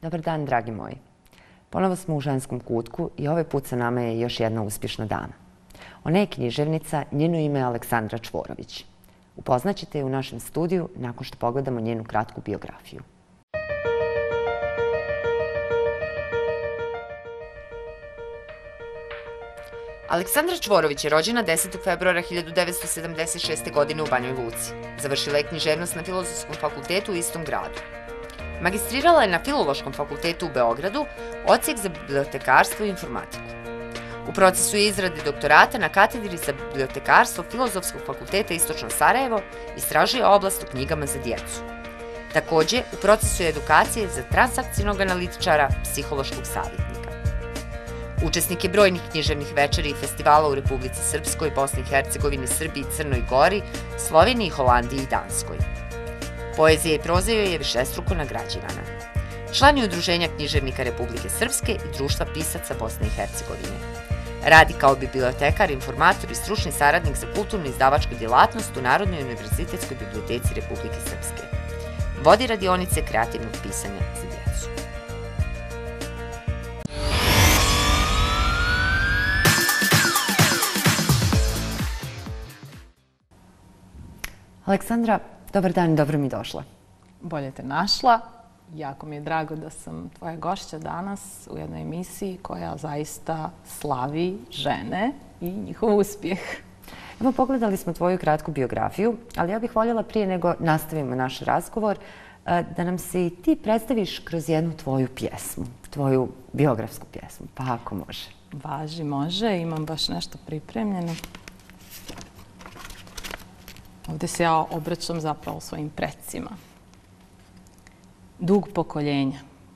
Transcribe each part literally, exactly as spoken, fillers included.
Dobar dan, dragi moji. Ponovo smo u ženskom kutku i ovaj put sa nama je još jedna uspješna dama. Ona je književnica, njeno ime je Aleksandra Čvorović. Upoznaćete je u našem studiju nakon što pogledamo njenu kratku biografiju. Aleksandra Čvorović je rođena desetog februara hiljadu devetsto sedamdeset šeste. godine u Banjoj Luci. Završila je književnost na Filozofskom fakultetu u istom gradu. Magistrirala je na Filološkom fakultetu u Beogradu, odsjek za bibliotekarstvo i informatiku. U procesu je izrade doktorata na katedri za bibliotekarstvo Filozofskog fakulteta Istočno Sarajevo, istražuje oblast u knjigama za djecu. Također, u procesu je edukacije za transakcijnog analitičara, psihološkog savjetnika. Učesnik je brojnih književnih večeri i festivala u Republici Srpskoj, Bosni i Hercegovini, Srbiji, Crnoj Gori, Sloveniji, Holandiji i Danskoj. Poezija i proza joj je višestruko nagrađivana. Član je Udruženja književnika Republike Srpske i Društva pisaca Bosne i Hercegovine. Radi kao bibliotekar, informator i stručni saradnik za kulturnu izdavačku djelatnost u Narodnoj univerzitetskoj biblioteci Republike Srpske. Vodi radionice kreativnog pisanja za djecu. Aleksandra, dobar dan i dobro mi došla. Bolje te našla. Jako mi je drago da sam tvoja gošća danas u jednoj emisiji koja zaista slavi žene i njihov uspjeh. Evo, pogledali smo tvoju kratku biografiju, ali ja bih voljela prije nego nastavimo naš razgovor da nam se i ti predstaviš kroz jednu tvoju pjesmu, tvoju biografsku pjesmu, pa ako može. Važi, može. Imam baš nešto pripremljeno. Ovdje se ja obraćam zapravo svojim precima. Dug pokoljenja.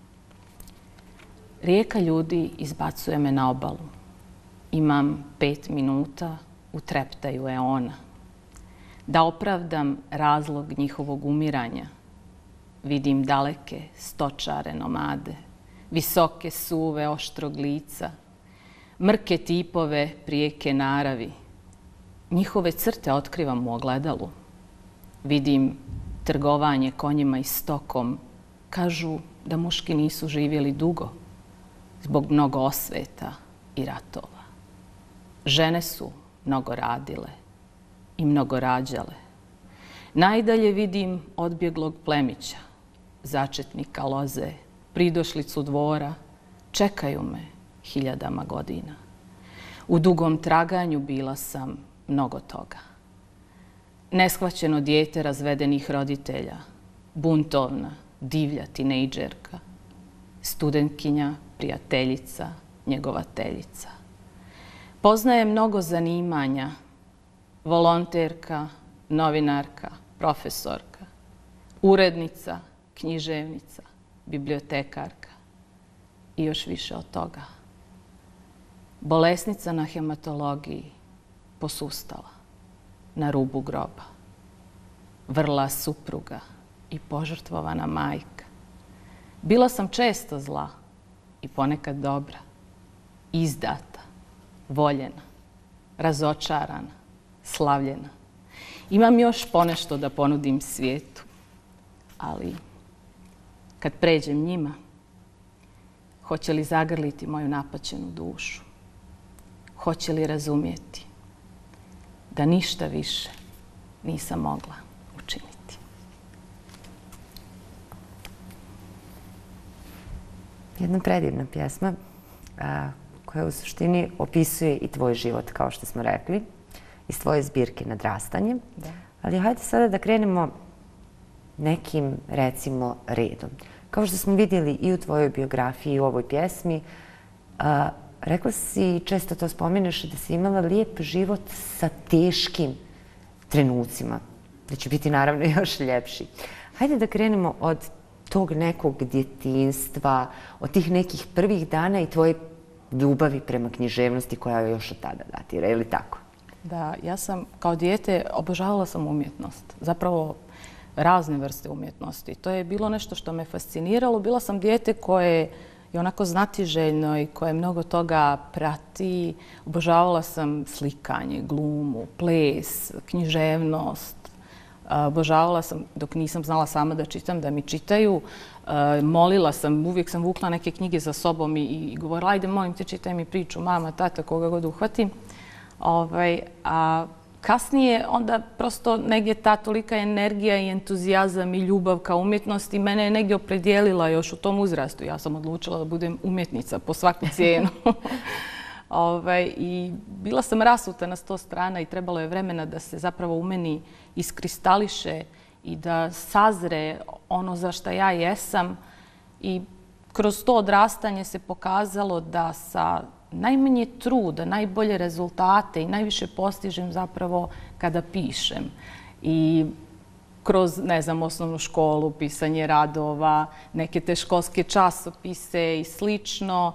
Rijeka ljudi izbacuje me na obalu. Imam pet minuta u treptaju eona. Da opravdam razlog njihovog umiranja, vidim daleke stočare nomade, visoke suve oštrog lica, mrke tipove prijeke naravi. Njihove crte otkrivam u ogledalu. Vidim trgovanje konjima i stokom. Kažu da muški nisu živjeli dugo zbog mnogo osveta i ratova. Žene su mnogo radile i mnogo rađale. Najdalje vidim odbjeglog plemića, začetnika loze, pridošlicu dvora. Čekaju me hiljadama godina. U dugom traganju bila sam mnogo toga. Neshvaćeno dijete razvedenih roditelja, buntovna, divlja tinejdžerka, studentkinja, prijateljica, njegovateljica. Poznaje mnogo zanimanja, volonterka, novinarka, profesorka, urednica, književnica, bibliotekarka i još više od toga. Bolesnica na hematologiji, posustala, na rubu groba. Vrla supruga i požrtvovana majka. Bila sam često zla i ponekad dobra, izdata, voljena, razočarana, slavljena. Imam još ponešto da ponudim svijetu, ali kad pređem njima, hoće li zagrliti moju napaćenu dušu? Hoće li razumjeti da ništa više nisam mogla učiniti? Jedna predivna pjesma koja u suštini opisuje i tvoj život, kao što smo rekli, iz tvoje zbirke Nadrastanje. Ali hajde sada da krenemo nekim, recimo, redom. Kao što smo vidjeli i u tvojoj biografiji i u ovoj pjesmi, rekla si, često to spomeneš, da si imala lijep život sa teškim trenucima, da će biti naravno još ljepši. Hajde da krenemo od tog nekog djetinjstva, od tih nekih prvih dana i tvoje ljubavi prema književnosti koja je još od tada datira, je li tako? Da, ja sam kao dijete obožavala sam umjetnost. Zapravo razne vrste umjetnosti. To je bilo nešto što me fasciniralo. Bila sam dijete koje je onako znatiželjno i koje mnogo toga prati. Obožavala sam slikanje, glumu, ples, književnost. Obožavala sam, dok nisam znala sama da čitam, da mi čitaju. Molila sam, uvijek sam vukla neke knjige za sobom i govorila, ajde, molim te, čitaj mi priču, mama, tata, koga god uhvatim. A kasnije onda prosto negdje ta tolika energija i entuzijazam i ljubav kao umjetnost i mene je negdje opredijelila još u tom uzrastu. Ja sam odlučila da budem umjetnica po svaku cijenu. I bila sam rasuta na sto strana i trebalo je vremena da se zapravo u meni iskristališe i da sazre ono za što ja jesam. I kroz to odrastanje se pokazalo da sa najmanje truda, najbolje rezultate i najviše postižem zapravo kada pišem. I kroz, ne znam, osnovnu školu, pisanje radova, neke te školske časopise i slično.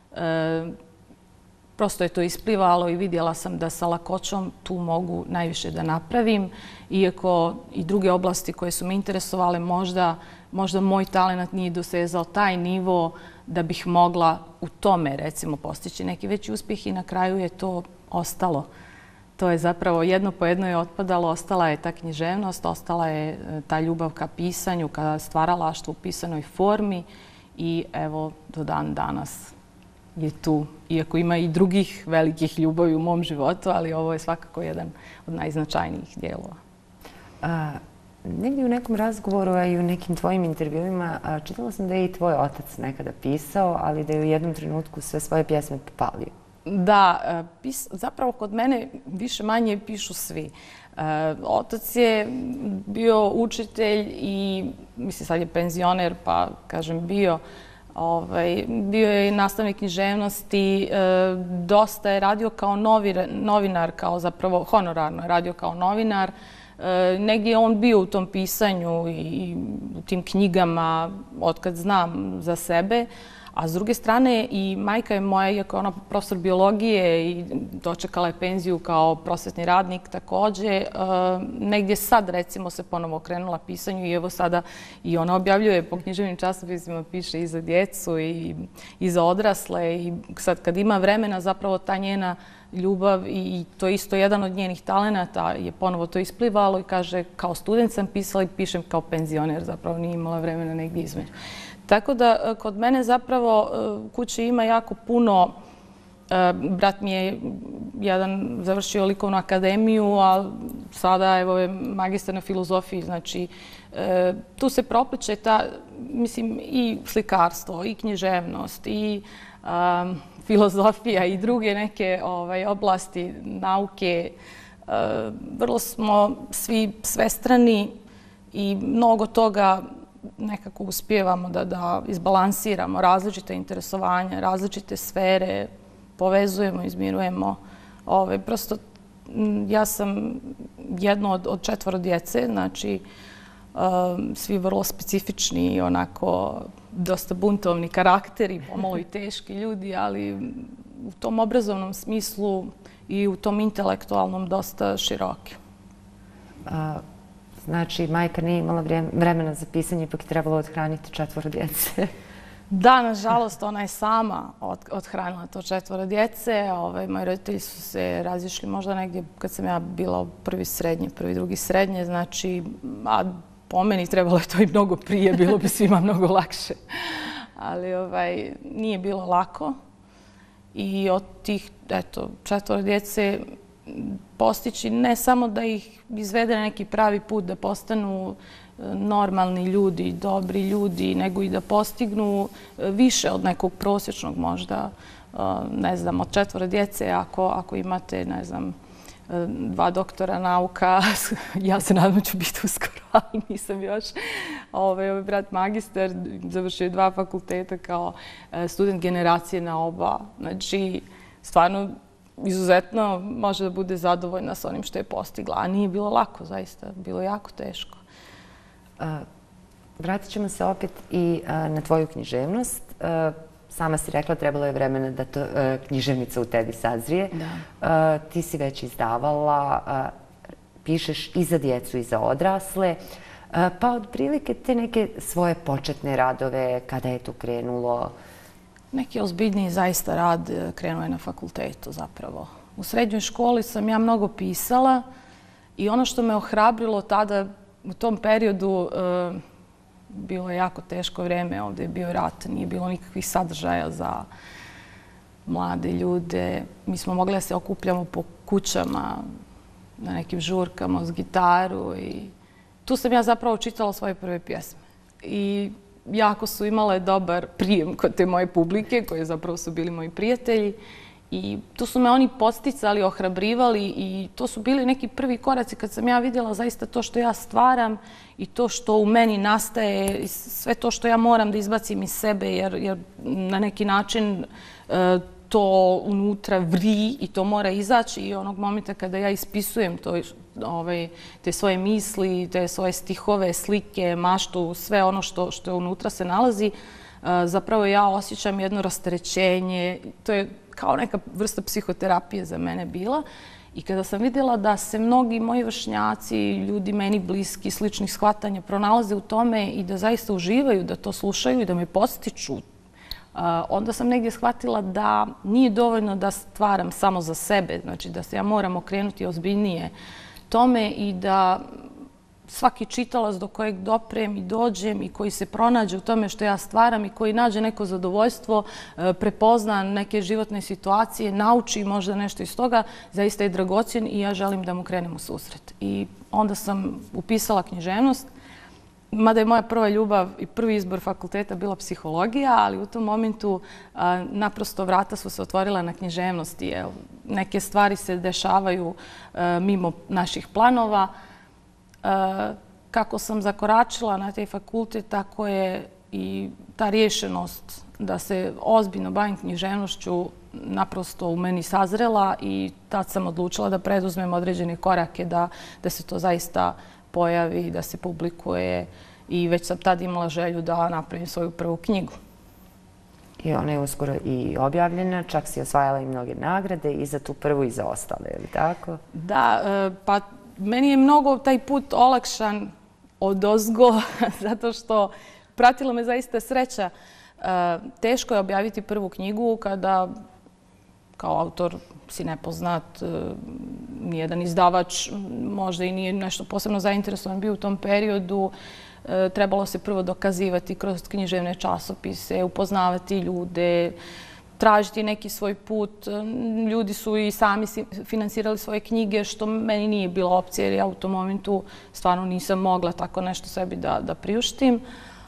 Prosto je to isplivalo i vidjela sam da sa lakoćom tu mogu najviše da napravim. Iako i druge oblasti koje su me interesovale, možda, možda moj talent nije dosezao taj nivo da bih mogla u tome, recimo, postići neki veći uspjeh i na kraju je to ostalo. To je zapravo jedno po jedno je otpadalo, ostala je ta književnost, ostala je ta ljubav ka pisanju, ka stvaralaštvu u pisanoj formi i evo do dan danas je tu. Iako ima i drugih velikih ljubavi u mom životu, ali ovo je svakako jedan od najznačajnijih dijelova. Negdje u nekom razgovoru, a i u nekim tvojim intervjuima, čitala sam da je i tvoj otac nekada pisao, ali da je u jednom trenutku sve svoje pjesme popalio. Da, zapravo kod mene više manje pišu svi. Otac je bio učitelj i, mislim, sad je penzioner, pa kažem bio, bio je i nastavnik književnosti, dosta je radio kao novinar, kao zapravo honorarno je radio kao novinar. Negdje je on bio u tom pisanju i u tim knjigama otkad znam za sebe. A s druge strane i majka je moja, iako je ona profesor biologije i dočekala je penziju kao prosvetni radnik također, negdje sad recimo se ponovo okrenula pisanju i evo sada i ona objavljuje po književnim časopisima, piše i za djecu i za odrasle i sad kad ima vremena zapravo ta njena ljubav i to je isto jedan od njenih talenata je ponovo to isplivalo i kaže kao student sam pisala i pišem kao penzioner, zapravo nije imala vremena negdje između. Tako da kod mene zapravo kući ima jako puno. Brat mi je jedan završio likovnu akademiju, a sada evo je magistar na filozofiji. Znači, tu se propliče ta, mislim, i slikarstvo, i književnost, i filozofija i druge neke oblasti nauke. Vrlo smo svi svestrani i mnogo toga nekako uspijevamo da izbalansiramo različite interesovanja, različite sfere, povezujemo, izmirujemo. Prosto ja sam jedno od četvoro djece, znači svi vrlo specifični i onako dosta buntovni karakteri, pomalo i teški ljudi, ali u tom obrazovnom smislu i u tom intelektualnom dosta široki. Znači, majka nije imala vremena za pisanje, ipak je trebalo odhraniti četvoro djece. Da, nažalost, ona je sama odhranila to četvoro djece. Moji roditelji su se razišli možda negdje kad sam ja bila prvi srednje, prvi drugi srednje. Znači, a po meni trebalo je to i mnogo prije, bilo bi svima mnogo lakše. Ali nije bilo lako. I od tih, eto, četvoro djece postići ne samo da ih izvede na neki pravi put, da postanu normalni ljudi, dobri ljudi, nego i da postignu više od nekog prosječnog možda, ne znam, od četvora djece, ako imate, ne znam, dva doktora nauka, ja se nadam ću biti uskoro, ali nisam još. Ovaj brat magistar, završio dva fakulteta kao student generacije na oba. Znači, stvarno, izuzetno može da bude zadovoljna s onim što je postigla. A nije bilo lako, zaista. Bilo jako teško. Vratit ćemo se opet i na tvoju književnost. Sama si rekla, trebalo je vremena da to književnica u tebi sazrije. Ti si već izdavala, pišeš i za djecu i za odrasle. Pa otprilike te neke svoje početne radove, kada je to krenulo? Neki ozbiljniji zaista rad krenuo je na fakultetu zapravo. U srednjoj školi sam ja mnogo pisala i ono što me ohrabrilo tada u tom periodu bilo je jako teško vreme, ovdje je bio rat, nije bilo nikakvih sadržaja za mlade ljude. Mi smo mogli da se okupljamo po kućama, na nekim žurkama uz gitaru i tu sam ja zapravo čitala svoje prve pjesme. I jako su imale dobar prijem kod te moje publike, koje zapravo su bili moji prijatelji. I tu su me oni podsticali, ohrabrivali i to su bili neki prvi koraci kad sam ja vidjela zaista to što ja stvaram i to što u meni nastaje i sve to što ja moram da izbacim iz sebe jer, jer na neki način e, to unutra vri i to mora izaći i onog momenta kada ja ispisujem to, ovaj, te svoje misli, te svoje stihove, slike, maštu, sve ono što, što unutra se nalazi, zapravo ja osjećam jedno rasterećenje. To je kao neka vrsta psihoterapije za mene bila. I kada sam vidjela da se mnogi moji vršnjaci, ljudi meni bliski, sličnih shvatanja pronalaze u tome i da zaista uživaju, da to slušaju i da me podstiču, onda sam negdje shvatila da nije dovoljno da stvaram samo za sebe, znači da se ja moram okrenuti ozbiljnije tome i da svaki čitalac do kojeg doprem i dođem i koji se pronađe u tome što ja stvaram i koji nađe neko zadovoljstvo, prepozna neke životne situacije, nauči možda nešto iz toga, zaista je dragocjen i ja želim da mu krenem u susret. I onda sam upisala književnost, mada je moja prva ljubav i prvi izbor fakulteta bila psihologija, ali u tom momentu naprosto vrata su se otvorila na književnosti. Neke stvari se dešavaju mimo naših planova. Kako sam zakoračila na taj fakultet, tako je i ta rješenost da se ozbiljno bavim književnošću naprosto u meni sazrela i tad sam odlučila da preduzmem određene korake da, da se to zaista pojavi, da se publikuje i već sam tad imala želju da napravim svoju prvu knjigu. I ona je uskoro i objavljena, čak si osvajala i mnoge nagrade i za tu prvu i za ostale, je li tako? Da, pa meni je mnogo taj put olakšan odozgo, zato što pratila me zaista sreća. Teško je objaviti prvu knjigu kada kao autor si nepoznat, nijedan izdavač možda i nije nešto posebno zainteresovan bio u tom periodu. Trebalo se prvo dokazivati kroz književne časopise, upoznavati ljude, tražiti neki svoj put. Ljudi su i sami finansirali svoje knjige, što meni nije bila opcija, jer ja u tom momentu stvarno nisam mogla tako nešto sebi da, da priuštim.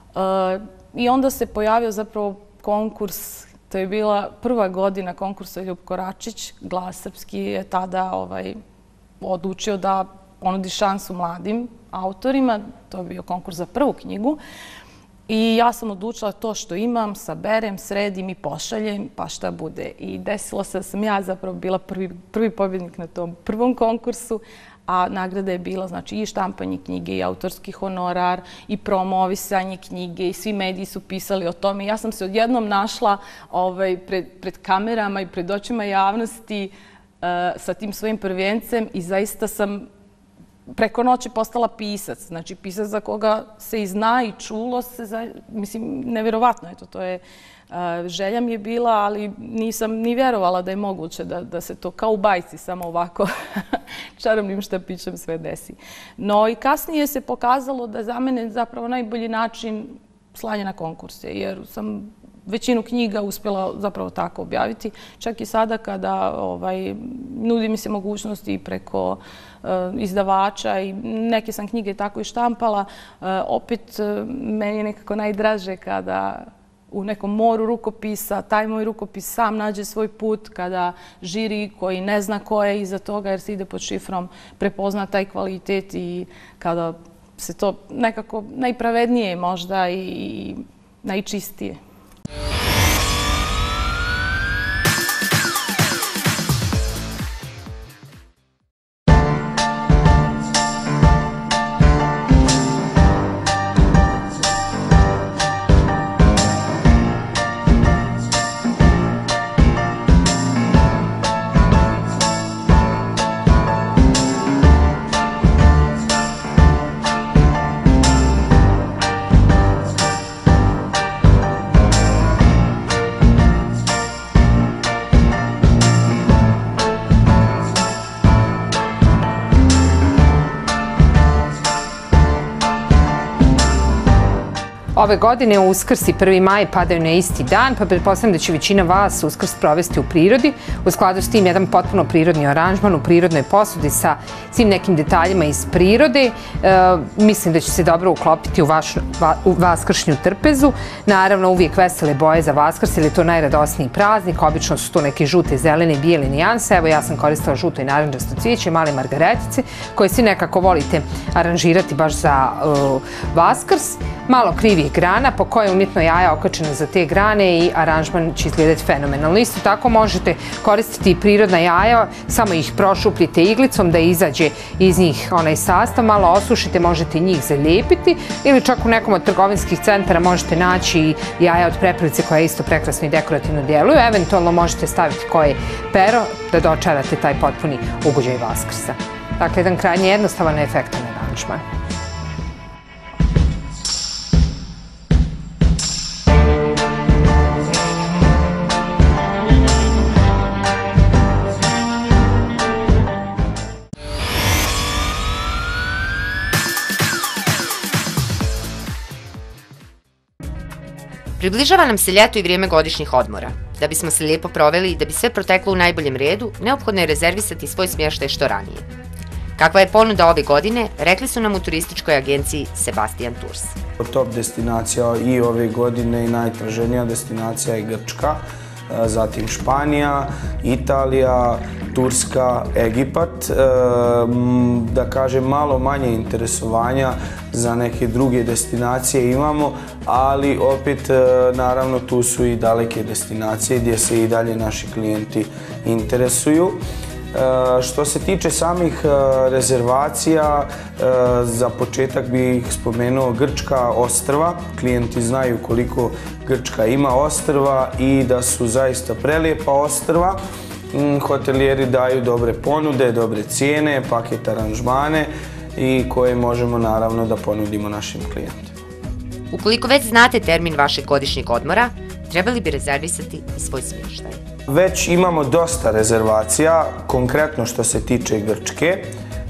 I onda se pojavio zapravo konkurs. To je bila prva godina konkursa Ljupko Račić. Glas srpski je tada ovaj, odlučio da ponudi šansu mladim autorima. To je bio konkurs za prvu knjigu. I ja sam odlučila to što imam, saberem, sredim i pošaljem, pa šta bude. I desilo se da sam ja zapravo bila prvi, prvi pobjednik na tom prvom konkursu, a nagrada je bila znači, i štampanje knjige, i autorski honorar, i promovisanje knjige, i svi mediji su pisali o tome. Ja sam se odjednom našla ovaj, pred, pred kamerama i pred očima javnosti uh, sa tim svojim prvencem i zaista sam preko noći postala pisac. Znači, pisac za koga se i zna i čulo se, za, mislim, nevjerovatno je to. To je, uh, želja mi je bila, ali nisam ni vjerovala da je moguće da, da se to kao u bajci, samo ovako čarobnim štapićem sve desi. No i kasnije se pokazalo da za mene zapravo najbolji način slanje na konkurse, jer sam većinu knjiga uspjela zapravo tako objaviti. Čak i sada kada ovaj, nudi mi se mogućnosti i preko uh, izdavača i neke sam knjige tako i štampala, uh, opet uh, meni je nekako najdraže kada u nekom moru rukopisa, taj moj rukopis sam nađe svoj put, kada žiri koji ne zna ko je iza toga jer se ide pod šifrom, prepozna taj kvalitet i kada se to nekako najpravednije možda i najčistije. ove godine Uskrs i prvi maj padaju na isti dan, pa pretpostavljam da će većina vas Uskrs provesti u prirodi. U skladu s tim jedan potpuno prirodni aranžman u prirodnoj posudi sa svim nekim detaljima iz prirode. Mislim da će se dobro uklopiti u vaskršnju trpezu. Naravno, uvijek vesele boje za Vaskrs, jer je to najradosniji praznik. Obično su to neke žute, zelene, bijele nijanse. Evo, ja sam koristila žuto i naranđasto cvijeće, male margaretice, koje svi nekako volite aranžirati baš za Vaskrs. Malo krivih grana, po koje je umjetno jaja okačeno za te grane i aranžman će izgledati fenomenalno. Isto tako možete koristiti i prirodna jaja, samo ih prošupljite iglicom da izađe iz njih onaj sastav, malo osušite, možete njih zalijepiti ili čak u nekom od trgovinskih centara možete naći i jaja od prepelice koja isto prekrasno i dekorativno djeluju. Eventualno možete staviti koje pero da dočarate taj potpuni ugođaj Vaskrsa. Dakle, jedan krajnje jednostavan i efektan aranžman. Približava nam se ljeto i vrijeme godišnjih odmora. Da bismo se lijepo proveli i da bi sve proteklo u najboljem redu, neophodno je rezervisati svoj smještaj što ranije. Kakva je ponuda ove godine, rekli su nam u turističkoj agenciji Sebastian Tours. Top destinacija i ove godine i najtraženija destinacija je Grčka, zatim Španija, Italija, Turska, Egipat. Da kažem, malo manje interesovanja za neke druge destinacije imamo, ali opet, naravno, tu su i daleke destinacije gdje se i dalje naši klijenti interesuju. Što se tiče samih rezervacija, za početak bih spomenuo Grčka ostrva. Klijenti znaju koliko Grčka ima ostrva i da su zaista prelijepa ostrva. Hotelijeri daju dobre ponude, dobre cijene, paket aranžmane i koje možemo naravno da ponudimo našim klijentima. Ukoliko već znate termin vašeg godišnjeg odmora, trebali bi rezervisati i svoj smještaj. Već imamo dosta rezervacija, konkretno što se tiče Grčke.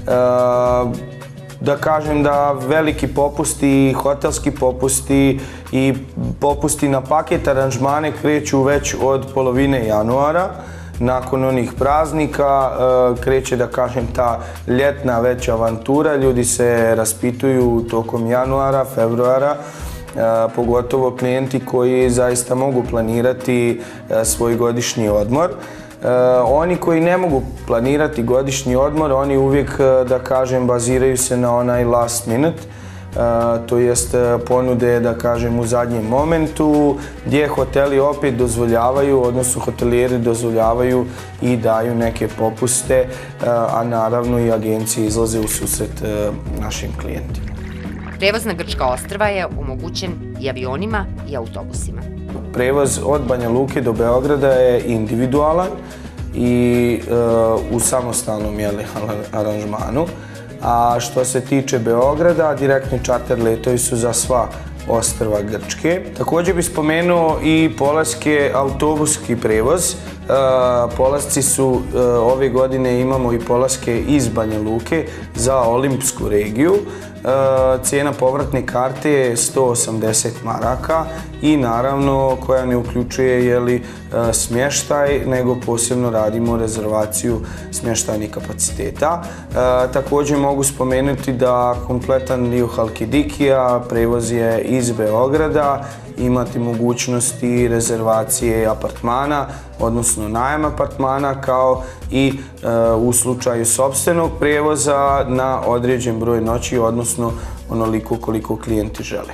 Da kažem da veliki popusti, hotelski popusti i popusti na paket aranžmane kreću već od polovine januara. Nakon onih praznika kreće, da kažem, ta ljetna već avantura. Ljudi se raspituju tokom januara, februara, pogotovo klijenti koji zaista mogu planirati svoj godišnji odmor. Oni koji ne mogu planirati godišnji odmor, oni uvijek, da kažem, baziraju se na onaj last minute, to jest ponude, da kažem, u zadnjem momentu, gdje hoteli opet dozvoljavaju, odnosno hotelijeri dozvoljavaju i daju neke popuste, a naravno i agencije izlaze u susret našim klijentima. Prevoz na Grčka ostrva je omogućen i avionima i autobusima. Prevoz od Banja Luke do Beograda je individualan i u samostalnom aranžmanu. A što se tiče Beograda, direktni čarter letovi su za sva ostrva Grčke. Također bih spomenuo i polaske autobuski prevoz. Polasci su, ove godine imamo i polaske iz Banja Luke za olimpsku regiju. Cijena povratne karte je sto osamdeset maraka i naravno koja ne uključuje smještaj, nego posebno radimo rezervaciju smještajnih kapaciteta. Također mogu spomenuti da kompletan dio Halkidikija prevoz je iz Beograda. Imate mogućnosti rezervacije apartmana, odnosno najam apartmana, kao i u slučaju sopstvenog prevoza na određen broj noći, odnosno onoliko koliko klijenti žele.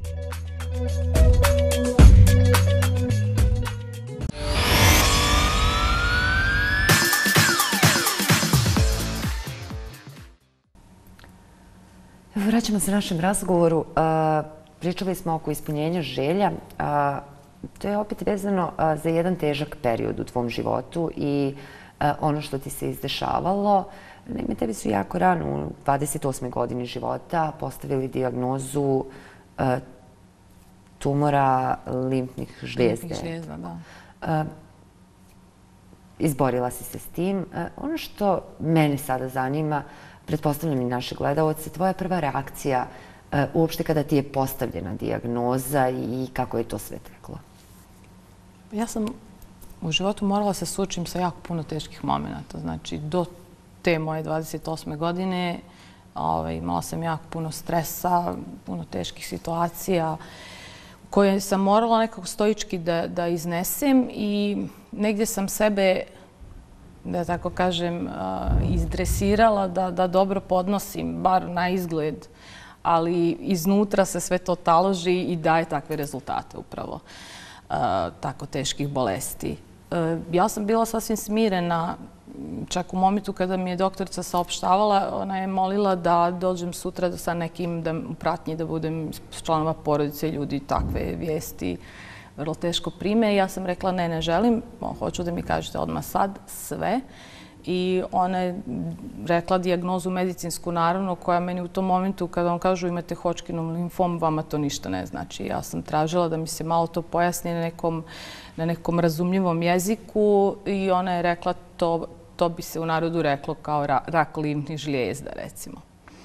Vraćamo se našem razgovoru. Pričali smo oko ispunjenja želja. To je opet vezano za jedan težak period u tvom životu i ono što ti se izdešavalo. Naime, tebi su jako rano, u dvadeset osmoj godini života, postavili dijagnozu tumora limfnih žlijezde. Limfnih žlijezda, da. Izborila si se s tim. Ono što mene sada zanima, pretpostavljam i naše gledalce, tvoja prva reakcija uopšte kada ti je postavljena dijagnoza i kako je to sve teklo? Ja sam u životu morala se suočim sa jako puno teških momenta. Znači, do te moje dvadeset osme godine imala sam jako puno stresa, puno teških situacija koje sam morala nekako stoički da iznesem i negdje sam sebe, da tako kažem, izdresirala da dobro podnosim, bar na izgled, ali iznutra se sve to taloži i daje takve rezultate upravo tako teških bolesti. Ja sam bila sasvim smirena, čak u momentu kada mi je doktorica saopštavala, ona je molila da dođem sutra sa nekim u pratnji, da budem članova porodice, ljudi takve vijesti vrlo teško prime. Ja sam rekla ne, ne želim, hoću da mi kažete odmah sad sve. I ona je rekla dijagnozu medicinsku, naravno, koja meni u tom momentu, kada on kažu imate Hodgkinov limfom, vama to ništa ne znači. Ja sam tražila da mi se malo to pojasni na nekom razumljivom jeziku i ona je rekla to bi se u narodu reklo kao rak limfnih žlijezda, recimo.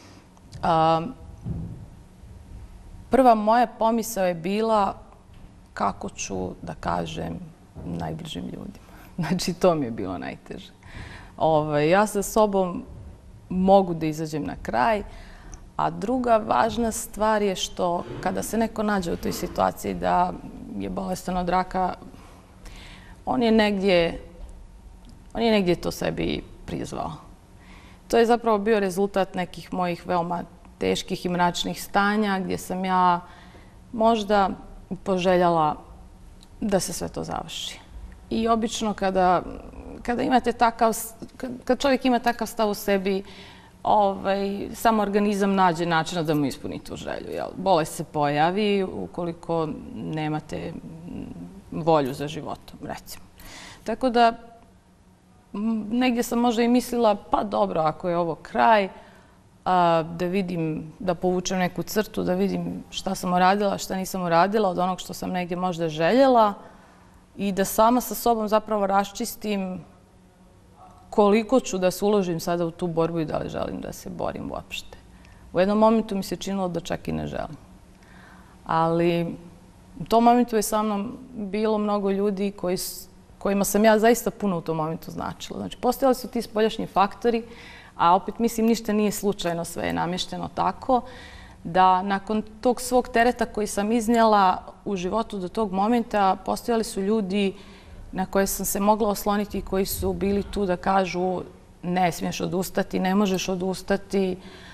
Prva moja pomisao je bila kako ću da kažem najbližim ljudima. Znači, to mi je bilo najteže. Ja sa sobom mogu da izađem na kraj, a druga važna stvar je što kada se neko nađe u toj situaciji da je bolestan od raka, on je negdje on je negdje to sebi prizvao. To je zapravo bio rezultat nekih mojih veoma teških i mračnih stanja gdje sam ja možda poželjala da se sve to završi. I obično kada Kada imate takav, kad čovjek ima takav stav u sebi, sam organizam nađe načina da mu ispuni tu želju. Bolest se pojavi ukoliko nemate volju za životom, recimo. Tako da, negdje sam možda i mislila, pa dobro, ako je ovo kraj, da vidim, da povučem neku crtu, da vidim šta sam uradila, šta nisam uradila od onog što sam negdje možda željela, i da sama sa sobom zapravo raščistim koliko ću da se uložim sada u tu borbu i da li želim da se borim uopšte. U jednom momentu mi se činilo da čak i ne želim. Ali u tom momentu je sa mnom bilo mnogo ljudi kojima sam ja zaista puno u tom momentu značila. Znači, postojali su ti spoljašnji faktori, a opet mislim ništa nije slučajno, sve je namješteno tako, da nakon tog svog tereta koji sam iznijela u životu do tog momenta postojali su ljudi na koje sam se mogla osloniti i koji su bili tu da kažu ne smiješ odustati, ne možeš odustati,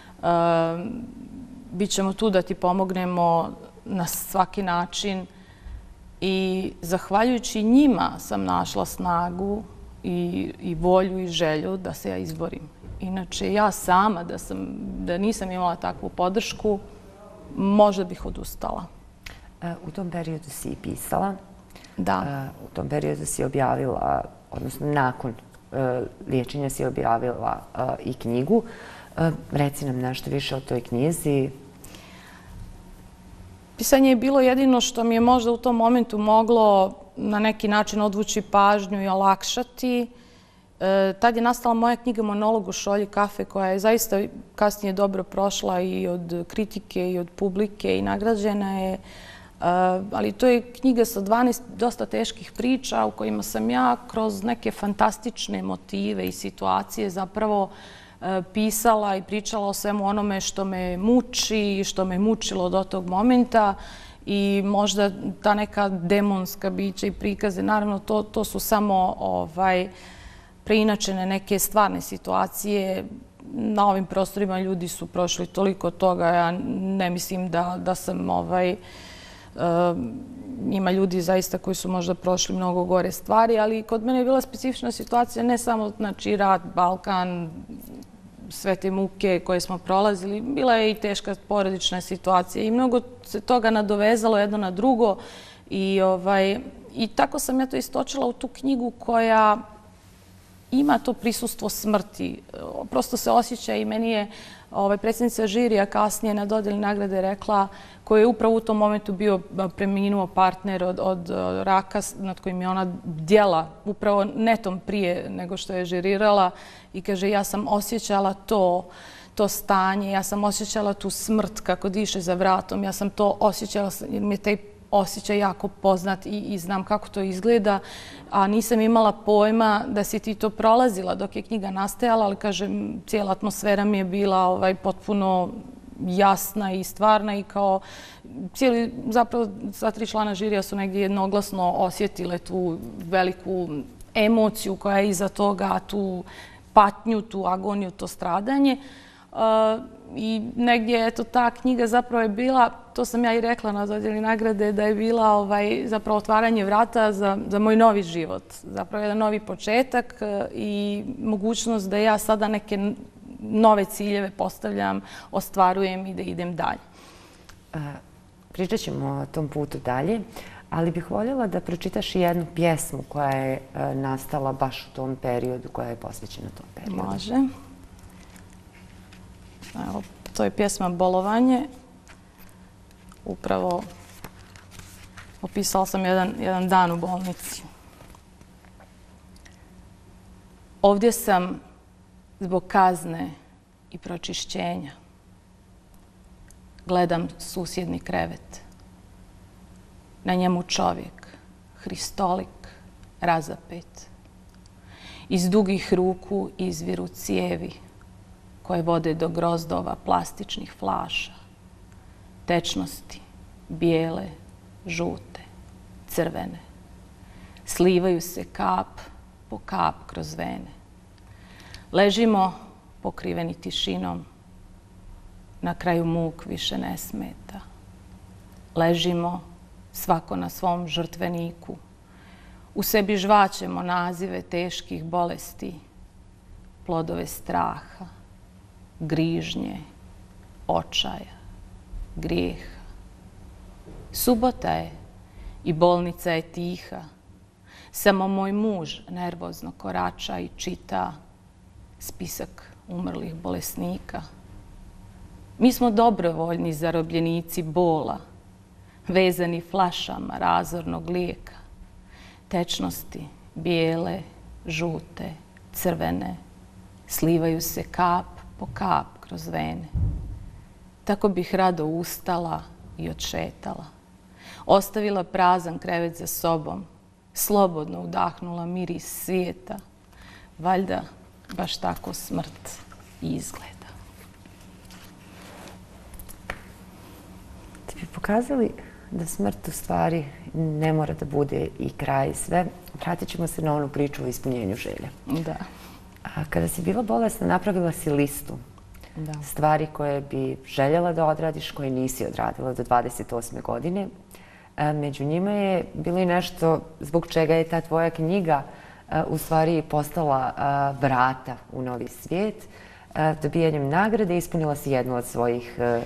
bit ćemo tu da ti pomognemo na svaki način. I zahvaljujući njima sam našla snagu i volju i želju da se ja izborim. Inače, ja sama, da nisam imala takvu podršku, možda bih odustala. U tom periodu si i pisala. Da. U tom periodu si objavila, odnosno nakon liječenja si objavila i knjigu. Reci nam nešto više o toj knjizi. Pisanje je bilo jedino što mi je možda u tom momentu moglo na neki način odvući pažnju i olakšati. Tad je nastala moja knjiga Monolog u šolji kafe, koja je zaista kasnije dobro prošla i od kritike i od publike i nagrađena je. Ali to je knjiga sa dvanaest dosta teških priča u kojima sam ja kroz neke fantastične motive i situacije zapravo pisala i pričala o svemu onome što me muči i što me mučilo do tog momenta. I možda ta neka demonska bića i prikaze, naravno to su samo preinačene neke stvarne situacije. Na ovim prostorima ljudi su prošli toliko toga. Ja ne mislim da sam... Ima ljudi zaista koji su možda prošli mnogo gore stvari, ali kod mene je bila specifična situacija, ne samo rat, Balkan, sve te muke koje smo prolazili. Bila je i teška porodična situacija i mnogo se toga nadovezalo jedno na drugo. I tako sam ja to istočila u tu knjigu koja ima to prisustvo smrti. Prosto se osjeća i meni je predsjednica žirija kasnije na dodjeli nagrade rekla, koji je upravo u tom momentu bio preminuo partner od raka nad kojim je ona bdjela upravo netom prije nego što je žirirala, i kaže ja sam osjećala to, to stanje, ja sam osjećala tu smrt kako diše za vratom, ja sam to osjećala, jer mi je taj osjećaj jako poznat i, i znam kako to izgleda, a nisam imala pojma da si ti to prolazila dok je knjiga nastajala, ali kažem, cijela atmosfera mi je bila ovaj, potpuno jasna i stvarna i kao cijeli, zapravo sva tri člana žirija su negdje jednoglasno osjetile tu veliku emociju koja je iza toga, tu patnju, tu agoniju, to stradanje. Uh, I negdje, eto, ta knjiga zapravo je bila, to sam ja i rekla na dodjeli nagrade, da je bila ovaj, zapravo otvaranje vrata za, za moj novi život. Zapravo jedan novi početak uh, i mogućnost da ja sada neke nove ciljeve postavljam, ostvarujem i da idem dalje. Uh, pričat ćemo o tom putu dalje, ali bih voljela da pročitaš jednu pjesmu koja je uh, nastala baš u tom periodu, koja je posvećena tom periodu. Može. Evo, to je pjesma Bolovanje. Upravo opisala sam jedan, jedan dan u bolnici. Ovdje sam zbog kazne i pročišćenja. Gledam susjedni krevet. Na njemu čovjek, hristolik, razapet. Iz dugih ruku izviru cijevi koje vode do grozdova plastičnih flaša. Tečnosti, bijele, žute, crvene. Slivaju se kap po kap kroz vene. Ležimo pokriveni tišinom. Na kraju muk više ne smeta. Ležimo svako na svom žrtveniku. U sebi žvaćemo nazive teških bolesti, plodove straha, grižnje, očaja, grijeha. Subota je i bolnica je tiha. Samo moj muž nervozno korača i čita spisak umrlih bolesnika. Mi smo dobrovoljni zarobljenici bola, vezani flašama razornog lijeka. Tečnosti, bijele, žute, crvene, slivaju se kap po kap kroz vene. Tako bih rado ustala i odšetala. Ostavila prazan krevet za sobom, slobodno udahnula miris svijeta. Valjda baš tako smrt i izgleda. Ti bi pokazali da smrt u stvari ne mora da bude i kraj sve. Vratit ćemo se na onu priču o ispunjenju želja. Da. A kada si bila bolesna, napravila si listu Da. stvari koje bi željela da odradiš, koje nisi odradila do dvadeset osme godine. A, među njima je bilo i nešto zbog čega je ta tvoja knjiga a, u stvari postala a, vrata u novi svijet. A, dobijanjem nagrade ispunila si jednu od svojih, a,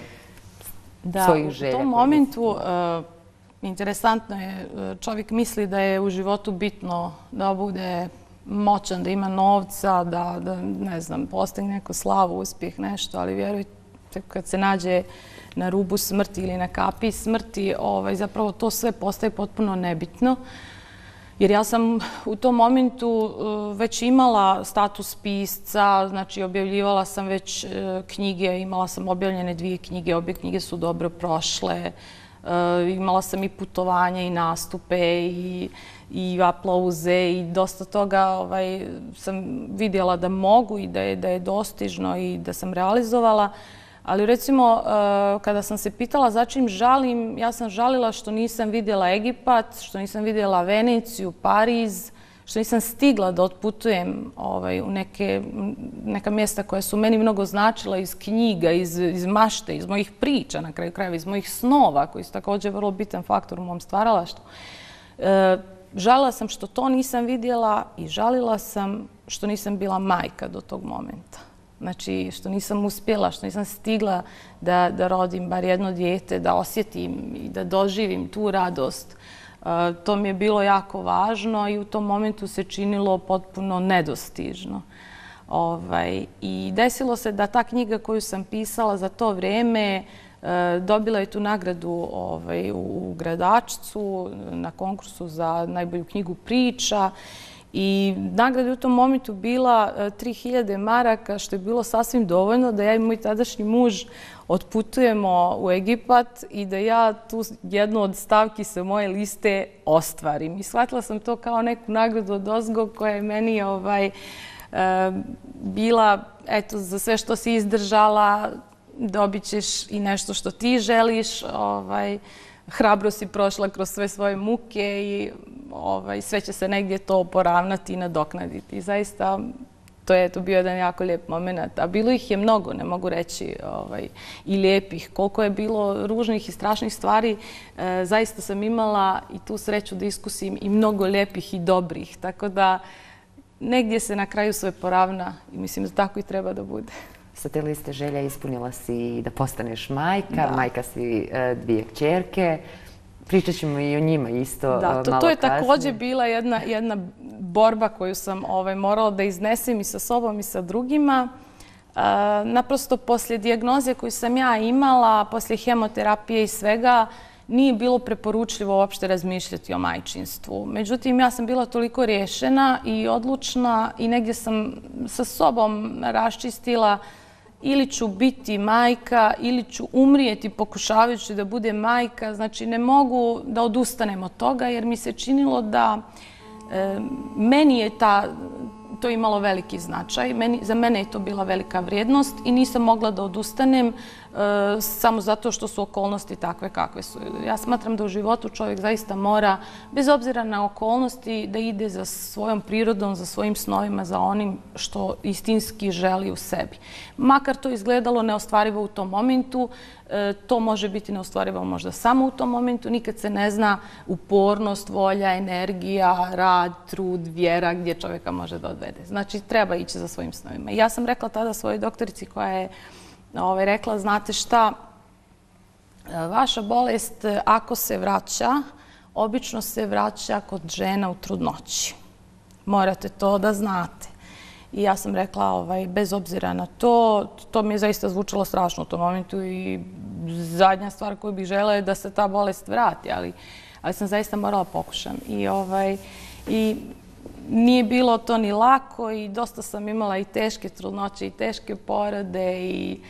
Da, svojih želja. u tom momentu uh, interesantno je, čovjek misli da je u životu bitno da bude moćan, da ima novca, da, da ne znam, postigne neku slavu, uspjeh, nešto, ali vjerujte, kad se nađe na rubu smrti ili na kapi smrti, ovaj, zapravo to sve postaje potpuno nebitno. Jer ja sam u tom momentu uh, već imala status pisca, znači objavljivala sam već uh, knjige, imala sam objavljene dvije knjige, obje knjige su dobro prošle, uh, imala sam i putovanje i nastupe i, i aplauze i dosta toga ovaj, sam vidjela da mogu i da je, da je dostižno i da sam realizovala. Ali recimo, kada sam se pitala za čim žalim, ja sam žalila što nisam vidjela Egipat, što nisam vidjela Veneciju, Pariz, što nisam stigla da otputujem ovaj, u neke, neka mjesta koja su meni mnogo značila iz knjiga, iz, iz mašte, iz mojih priča, na kraju krajeva, iz mojih snova, koji su također vrlo bitan faktor u mom stvaralaštvu. E, žalila sam što to nisam vidjela i žalila sam što nisam bila majka do tog momenta. Znači, što nisam uspjela, što nisam stigla da, da rodim bar jedno dijete, da osjetim i da doživim tu radost. Uh, to mi je bilo jako važno i u tom momentu se činilo potpuno nedostižno. Ovaj, I desilo se da ta knjiga koju sam pisala za to vrijeme uh, dobila je tu nagradu ovaj, u, u Gradačcu na konkursu za najbolju knjigu priča. I nagrada je u tom momentu bila tri hiljade maraka, što je bilo sasvim dovoljno da ja i moj tadašnji muž otputujemo u Egipat i da ja tu jednu od stavki sa moje liste ostvarim. I shvatila sam to kao neku nagradu od ozgo koja je meni ovaj, bila, eto, za sve što si izdržala, dobit ćeš i nešto što ti želiš, ovaj, hrabro si prošla kroz sve svoje muke i ovaj, sve će se negdje to poravnati i nadoknaditi. I zaista, to je to bio jedan jako lijep moment. A bilo ih je mnogo, ne mogu reći, ovaj, i lijepih. Koliko je bilo ružnih i strašnih stvari, e, zaista sam imala i tu sreću da iskusim i mnogo lijepih i dobrih. Tako da, negdje se na kraju sve poravna i mislim da tako i treba da bude. Sa te liste želja ispunila si da postaneš majka, majka si dvije kćerke. Pričat ćemo i o njima isto malo kasnije. Da, to je također bila jedna borba koju sam morala da iznesem i sa sobom i sa drugima. Naprosto, poslije dijagnoze koju sam ja imala, poslije hemoterapije i svega, nije bilo preporučljivo uopšte razmišljati o majčinstvu. Međutim, ja sam bila toliko rješena i odlučna i negdje sam sa sobom raščistila ili ću biti majka ili ću umrijeti pokušavajući da budem majka. Znači, ne mogu da odustanem od toga jer mi se činilo da e, meni je ta, to imalo veliki značaj. Meni, za mene je to bila velika vrijednost i nisam mogla da odustanem e, samo zato što su okolnosti takve kakve su. Ja smatram da u životu čovjek zaista mora, bez obzira na okolnosti, da ide za svojom prirodom, za svojim snovima, za onim što istinski želi u sebi. Makar to izgledalo neostvarivo u tom momentu, e, to može biti neostvarivo možda samo u tom momentu, nikad se ne zna upornost, volja, energija, rad, trud, vjera gdje čovjeka može da odvede. Znači, treba ići za svojim snovima. Ja sam rekla tada svojoj doktorici koja je ovaj, rekla, znate šta, vaša bolest, ako se vraća, obično se vraća kod žena u trudnoći. Morate to da znate. I ja sam rekla, ovaj, bez obzira na to, to mi je zaista zvučalo strašno u tom momentu i zadnja stvar koju bih žela je da se ta bolest vrati, ali, ali sam zaista morala pokušam. I, ovaj, i nije bilo to ni lako i dosta sam imala i teške trudnoće i teške porode i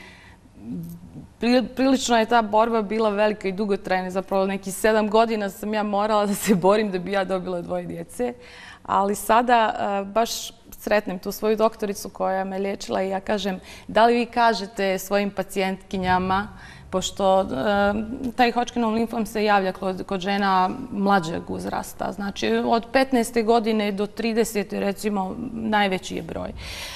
prilično je ta borba bila velika i dugotrajna. Zapravo nekih sedam godina sam ja morala da se borim da bi ja dobila dvoje djece. Ali sada baš sretnem tu svoju doktoricu koja me liječila i ja kažem, da li vi kažete svojim pacijentkinjama, pošto taj Hodgkinov limfom se javlja kod žena mlađeg uzrasta. Znači, od petnaeste godine do tridesete recimo, najveći je broj.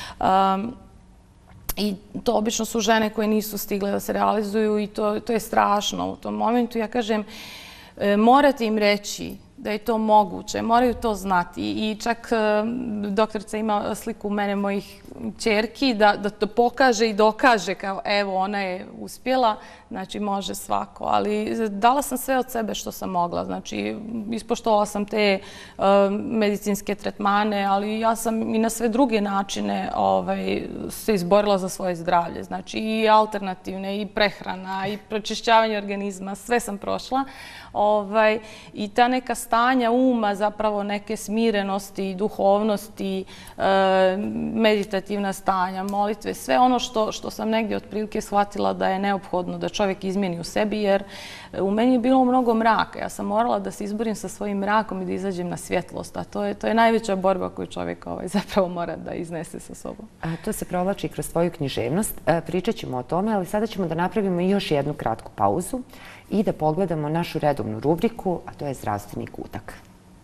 I to obično su žene koje nisu stigle da se realizuju i to, to je strašno u tom momentu. Ja kažem, morate im reći da je to moguće, moraju to znati. I čak doktorica ima sliku mene, mojih ćerki, da, da to pokaže i dokaže kao evo, ona je uspjela, znači može svako. Ali dala sam sve od sebe što sam mogla. Znači, ispoštovala sam te uh, medicinske tretmane, ali ja sam i na sve druge načine ovaj, se izborila za svoje zdravlje. Znači, i alternativne, i prehrana, i pročišćavanje organizma, sve sam prošla. Ovaj, I ta neka stanja uma, zapravo neke smirenosti, duhovnosti, e, meditativna stanja, molitve, sve ono što, što sam negdje otprilike shvatila da je neophodno da čovjek izmijeni u sebi, jer u meni je bilo mnogo mraka. Ja sam morala da se izborim sa svojim mrakom i da izađem na svjetlost, a to je, to je najveća borba koju čovjek ovaj, zapravo mora da iznese sa sobom. A to se provlači kroz svoju književnost. Pričat ćemo o tome, ali sada ćemo da napravimo još jednu kratku pauzu i da pogledamo našu redovnu rubriku, a to je zdravstveni kutak.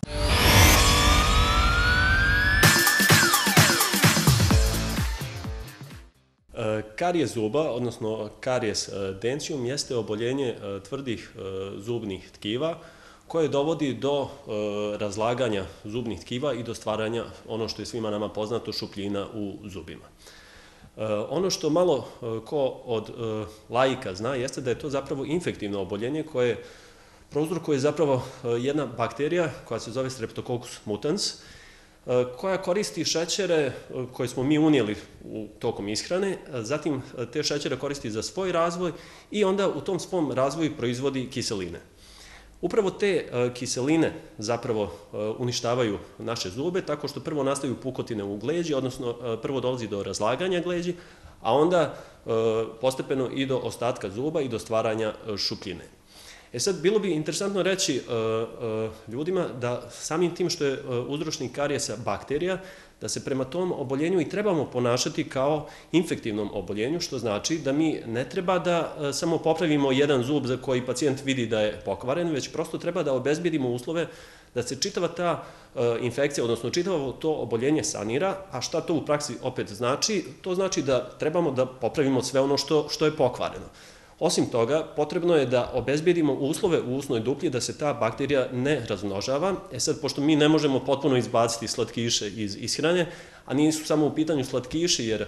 Karijes zuba, odnosno karijes dencijum, jeste oboljenje tvrdih zubnih tkiva koje dovodi do razlaganja zubnih tkiva i do stvaranja ono što je svima nama poznato šupljina u zubima. Ono što malo ko od laika zna jeste da je to zapravo infektivno oboljenje koje prouzrokuje zapravo jedna bakterija koja se zove Streptococcus mutans, koja koristi šećere koje smo mi unijeli u tokom ishrane, zatim te šećere koristi za svoj razvoj i onda u tom svom razvoju proizvodi kiseline. Upravo te kiseline zapravo uništavaju naše zube tako što prvo nastaju pukotine u gleđi, odnosno prvo dolazi do razlaganja gleđi, a onda postepeno i do ostatka zuba i do stvaranja šupljine. E sad, bilo bi interesantno reći ljudima da samim tim što je uzročnik karijesa bakterija, da se prema tom oboljenju i trebamo ponašati kao infektivnom oboljenju, što znači da mi ne treba da samo popravimo jedan zub za koji pacijent vidi da je pokvaren, već prosto treba da obezbedimo uslove da se čitava ta infekcija, odnosno čitavo to oboljenje sanira, a šta to u praksi opet znači? To znači da trebamo da popravimo sve ono što je pokvareno. Osim toga, potrebno je da obezbedimo uslove u usnoj duplji da se ta bakterija ne razmnožava. E sad, pošto mi ne možemo potpuno izbaciti slatkiše iz ishrane, a nisu samo u pitanju slatkiši, jer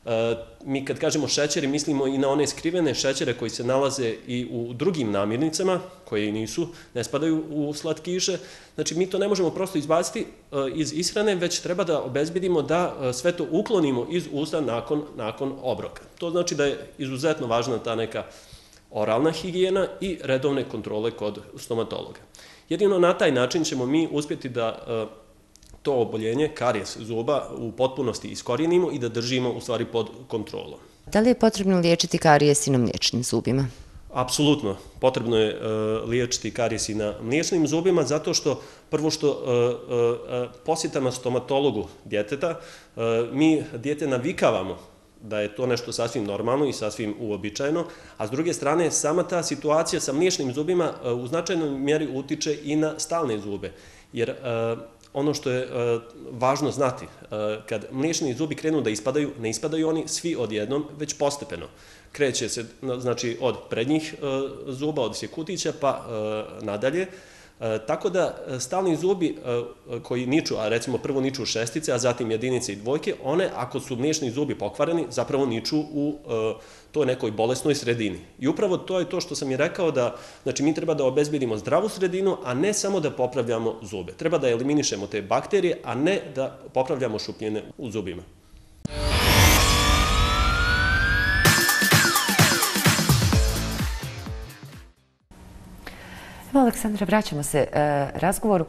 mi kad kažemo šećeri, mislimo i na one skrivene šećere koji se nalaze i u drugim namirnicama, koje nisu, ne spadaju u slatkiše. Znači, mi to ne možemo prosto izbaciti iz ishrane, već treba da obezbedimo da sve to uklonimo iz usta nakon obroka. To znači da je izuzetno važna ta neka oralna higijena i redovne kontrole kod stomatologa. Jedino na taj način ćemo mi uspjeti da to oboljenje, karijes zuba, u potpunosti iskorijenimo i da držimo u stvari pod kontrolom. Da li je potrebno liječiti karijes i na mliječnim zubima? Apsolutno. Potrebno je liječiti karijes i na mliječnim zubima zato što prvo što posjetama stomatologu djeteta, mi dijete navikavamo da je to nešto sasvim normalno i sasvim uobičajeno, a s druge strane sama ta situacija sa mliječnim zubima u značajnoj mjeri utiče i na stalne zube, jer ono što je važno znati, kad mliječni zubi krenu da ispadaju, ne ispadaju oni svi odjednom, već postepeno. Kreće se znači od prednjih zuba, od sjekutića pa nadalje. Tako da stalni zubi koji niču, a recimo prvo niču šestice, a zatim jedinice i dvojke, one ako su mliječni zubi pokvareni, zapravo niču u toj nekoj bolesnoj sredini. I upravo to je to što sam i rekao da znači mi treba da obezbedimo zdravu sredinu, a ne samo da popravljamo zube. Treba da eliminišemo te bakterije, a ne da popravljamo šupljine u zubima. Evo, Aleksandra, vraćamo se razgovoru.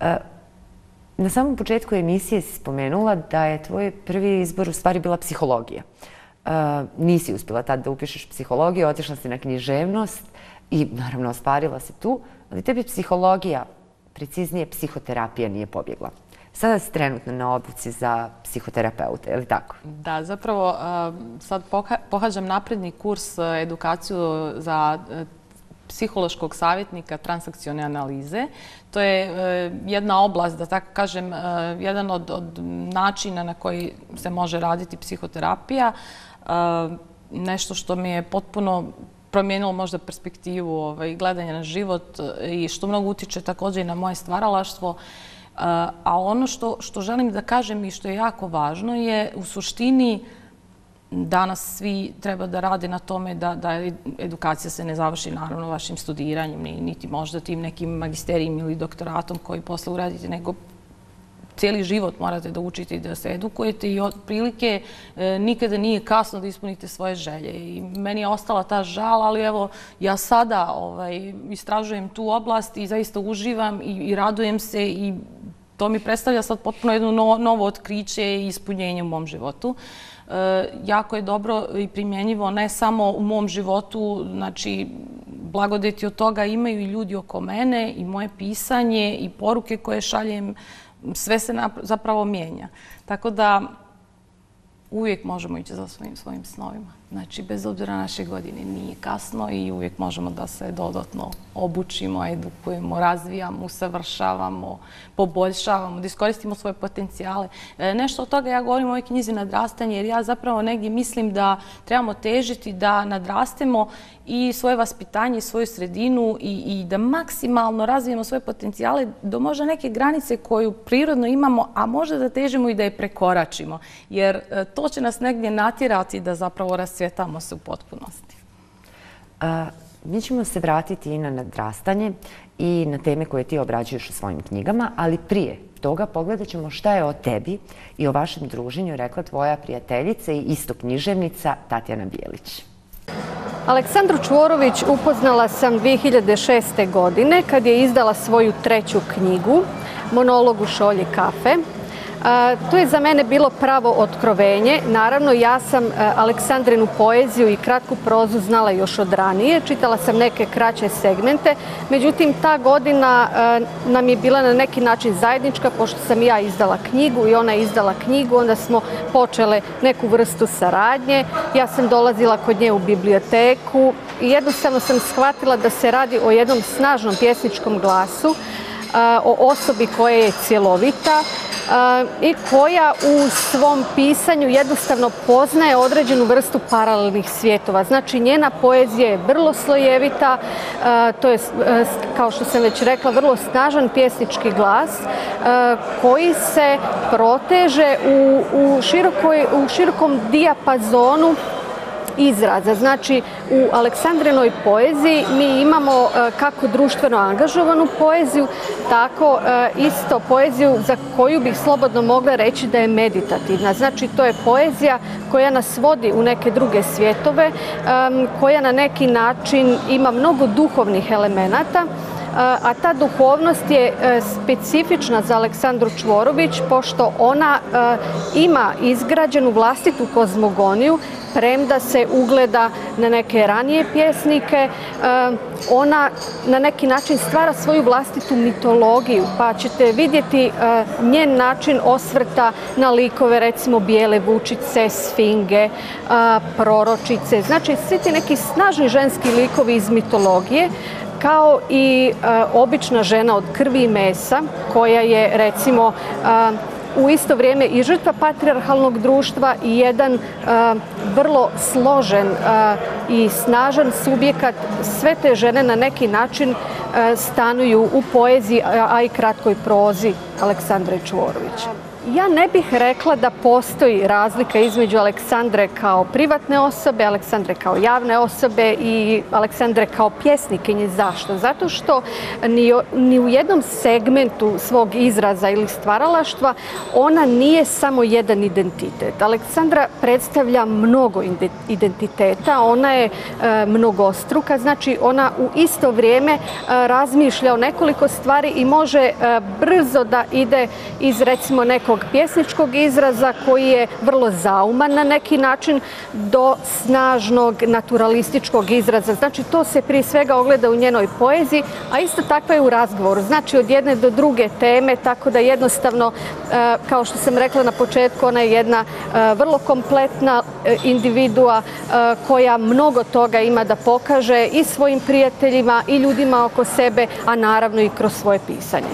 Na samom početku emisije si spomenula da je tvoj prvi izbor u stvari bila psihologija. Nisi uspjela tad da upišeš psihologiju, otišla si na književnost i naravno ostvarila si tu, ali tebi psihologija, preciznije psihoterapija, nije pobjegla. Sada si trenutno na obuci za psihoterapeute, je li tako? Da, zapravo sad pohađam napredni kurs edukaciju za psihološkog savjetnika transakcione analize. To je jedna oblast, da tako kažem, jedan od načina na koji se može raditi psihoterapija. Nešto što mi je potpuno promijenilo možda perspektivu gledanja na život i što mnogo utiče također i na moje stvaralaštvo. A ono što želim da kažem i što je jako važno je u suštini danas svi treba da rade na tome da edukacija se ne završi naravno vašim studiranjem, niti možda tim nekim magisterijem ili doktoratom koji posle uradite, nego cijeli život morate da učite i da se edukujete i otprilike nikada nije kasno da ispunite svoje želje. I meni je ostala ta žal, ali evo ja sada istražujem tu oblast i zaista uživam i radujem se i to mi predstavlja sad potpuno jedno novo otkriće i ispunjenje u mom životu. Jako je dobro i primjenjivo ne samo u mom životu, znači blagodeti od toga imaju i ljudi oko mene i moje pisanje i poruke koje šaljem, sve se zapravo mijenja. Tako da uvijek možemo ići za svojim snovima. Znači, bez obzira na naše godine nije kasno i uvijek možemo da se dodatno obučimo, edukujemo, razvijamo, usavršavamo, poboljšavamo, da iskoristimo svoje potencijale. Nešto od toga ja govorim u ovoj knjizi Nadrastanje, jer ja zapravo negdje mislim da trebamo težiti da nadrastemo i svoje vaspitanje i svoju sredinu i da maksimalno razvijemo svoje potencijale do možda neke granice koju prirodno imamo, a možda da težimo i da je prekoračimo. Jer to će nas negdje natjerati da zapravo rascvjetamo se u potpunosti. Mi ćemo se vratiti i na nadrastanje i na teme koje ti obrađuješ u svojim knjigama, ali prije toga pogledat ćemo šta je o tebi i o vašem druženju rekla tvoja prijateljica i isto književnica Tatjana Bijelić. Aleksandru Čvorović upoznala sam dvije hiljade šeste. godine kad je izdala svoju treću knjigu, Monolog u šolji kafe. To je za mene bilo pravo otkrovenje. Naravno, ja sam Aleksandrinu poeziju i kratku prozu znala još od ranije. Čitala sam neke kraće segmente. Međutim, ta godina nam je bila na neki način zajednička, pošto sam ja izdala knjigu i ona je izdala knjigu. Onda smo počele neku vrstu saradnje. Ja sam dolazila kod nje u biblioteku i jednostavno sam shvatila da se radi o jednom snažnom pjesničkom glasu, o osobi koja je cjelovita i koja u svom pisanju jednostavno poznaje određenu vrstu paralelnih svjetova. Znači, njena poezija je vrlo slojevita, to je, kao što sam već rekla, vrlo snažan pjesnički glas koji se proteže u, u, širokoj, u širokom dijapazonu izraza. Znači, u Aleksandrinoj poeziji mi imamo kako društveno angažovanu poeziju, tako isto poeziju za koju bih slobodno mogla reći da je meditativna. Znači, to je poezija koja nas vodi u neke druge svjetove, koja na neki način ima mnogo duhovnih elemenata, a ta duhovnost je specifična za Aleksandru Čvorović, pošto ona ima izgrađenu vlastitu kozmogoniju, premda se ugleda na neke ranije pjesnike. Ona na neki način stvara svoju vlastitu mitologiju, pa ćete vidjeti njen način osvrta na likove, recimo Bijele vučice, Sfinge, proročice. Znači, svi ti neki snažni ženski likovi iz mitologije, kao i obična žena od krvi i mesa, koja je, recimo, u isto vrijeme i žrtva patrijarhalnog društva i jedan vrlo složen i snažan subjekat. Sve te žene na neki način stanuju u poeziji, a i kratkoj prozi Aleksandre Čvorović. Ja ne bih rekla da postoji razlika između Aleksandre kao privatne osobe, Aleksandre kao javne osobe i Aleksandre kao pjesnikinje. Zašto? Zato što ni, ni u jednom segmentu svog izraza ili stvaralaštva ona nije samo jedan identitet. Aleksandra predstavlja mnogo identiteta, ona je e, mnogostruka, znači ona u isto vrijeme e, razmišlja o nekoliko stvari i može e, brzo da ide iz, recimo, nekog pjesničkog izraza koji je vrlo zauman na neki način do snažnog naturalističkog izraza. Znači, to se prije svega ogleda u njenoj poeziji, a isto tako je u razgovoru. Znači, od jedne do druge teme, tako da jednostavno, kao što sam rekla na početku, ona je jedna vrlo kompletna individua koja mnogo toga ima da pokaže i svojim prijateljima i ljudima oko sebe, a naravno i kroz svoje pisanje.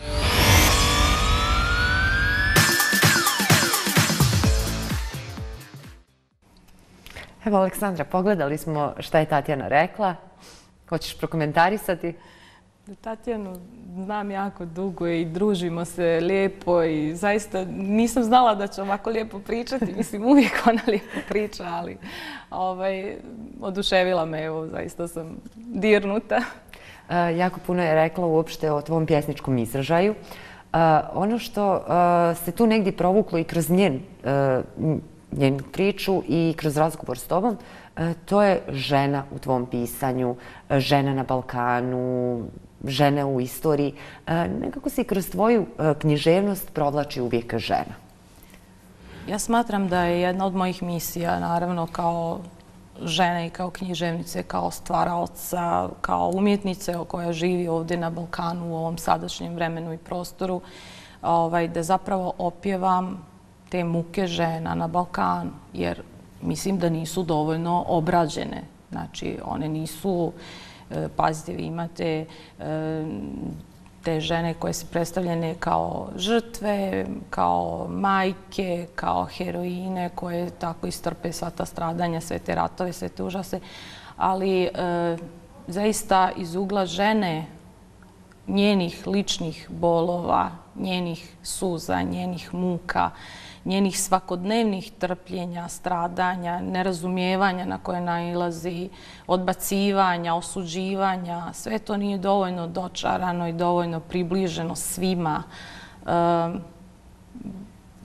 Evo, Aleksandra, pogledali smo šta je Tatjana rekla. Hoćeš prokomentarisati? Tatjanu znam jako dugo i družimo se lijepo i zaista nisam znala da će ovako lijepo pričati. Mislim, uvijek ona lijepo priča, ali ovaj, oduševila me, evo, zaista sam dirnuta. E, jako puno je rekla uopšte o tvom pjesničkom izražaju. E, ono što e, se tu negdje provuklo i kroz njen e, njenu priču i kroz razgovor s tobom, to je žena u tvom pisanju, žena na Balkanu, žene u istoriji. Nekako se i kroz tvoju književnost provlači uvijek žena. Ja smatram da je jedna od mojih misija, naravno, kao žene i kao književnice, kao stvaralca, kao umjetnice koja živi ovdje na Balkanu u ovom sadašnjem vremenu i prostoru, ovaj, da zapravo opjevam te muke žena na Balkanu, jer mislim da nisu dovoljno obrađene. Znači, one nisu, pazite, vi imate te žene koje su predstavljene kao žrtve, kao majke, kao heroine koje tako istrpe sva ta stradanja, sve te ratove, sve te užase, ali zaista iz ugla žene, njenih ličnih bolova, njenih suza, njenih muka, njenih svakodnevnih trpljenja, stradanja, nerazumijevanja na koje nailazi, odbacivanja, osuđivanja, sve to nije dovoljno dočarano i dovoljno približeno svima.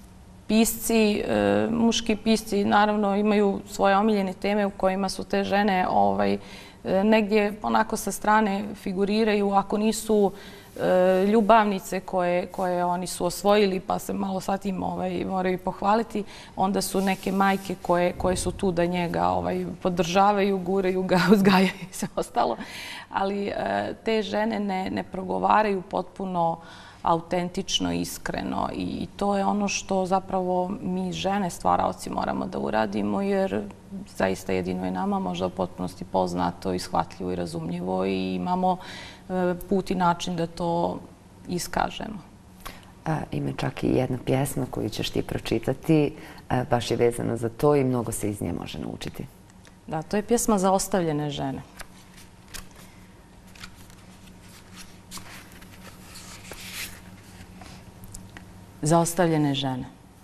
pisci, muški pisci naravno imaju svoje omiljene teme u kojima su te žene negdje onako sa strane figuriraju, ako nisu ljubavnice koje oni su osvojili pa se malo sa tim moraju pohvaliti, onda su neke majke koje su tu da njega podržavaju, guraju ga, uzgajaju i sve ostalo. Ali te žene ne progovaraju potpuno autentično, iskreno i to je ono što zapravo mi žene stvaraoci moramo da uradimo jer zaista jedino je nama možda u potpunosti poznato i shvatljivo i razumljivo i imamo put i način da to iskažemo. Ima čak i jedna pjesma koju ćeš ti pročitati, baš je vezana za to i mnogo se iz nje može naučiti. Da, to je pjesma za ostavljene žene. Za ostavljene žene.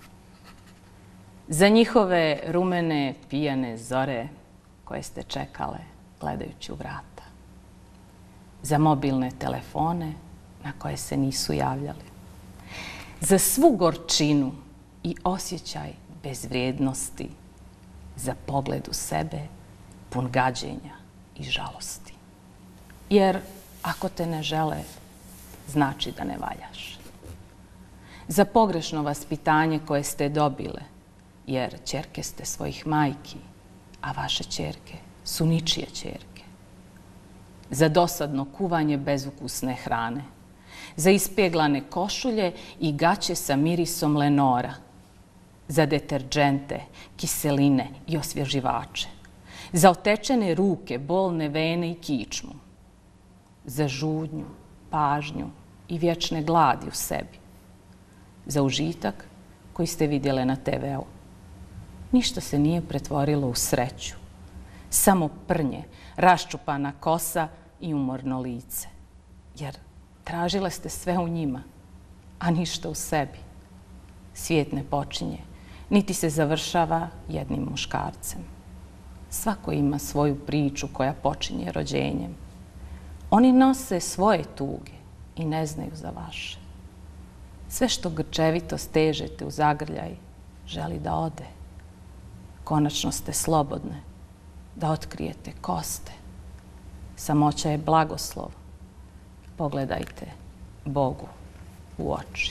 Za njihove rumene pijane zore koje ste čekale gledajući u vrata. Za mobilne telefone na koje se nisu javljali. Za svu gorčinu i osjećaj bezvrijednosti. Za pogled u sebe pun gađenja i žalosti. Jer ako te ne žele, znači da ne valjaš. Za pogrešno vaspitanje koje ste dobile, jer ćerke ste svojih majki, a vaše ćerke su ničije ćerke. Za dosadno kuvanje bezukusne hrane, za ispeglane košulje i gaće sa mirisom lenora, za deterđente, kiseline i osvježivače, za otečene ruke, bolne vene i kičmu, za žudnju, pažnju i vječne gladi u sebi, za užitak koji ste vidjele na te veu. Ništa se nije pretvorilo u sreću. Samo prnje, raščupana kosa i umorno lice. Jer tražile ste sve u njima, a ništa u sebi. Svijet ne počinje, niti se završava jednim muškarcem. Svako ima svoju priču koja počinje rođenjem. Oni nose svoje tuge i ne znaju za vaše. Sve što grčevito stežete u zagrljaj želi da ode. Konačno ste slobodne da otkrijete ko ste. Samoća je blagoslov. Pogledajte Bogu u oči.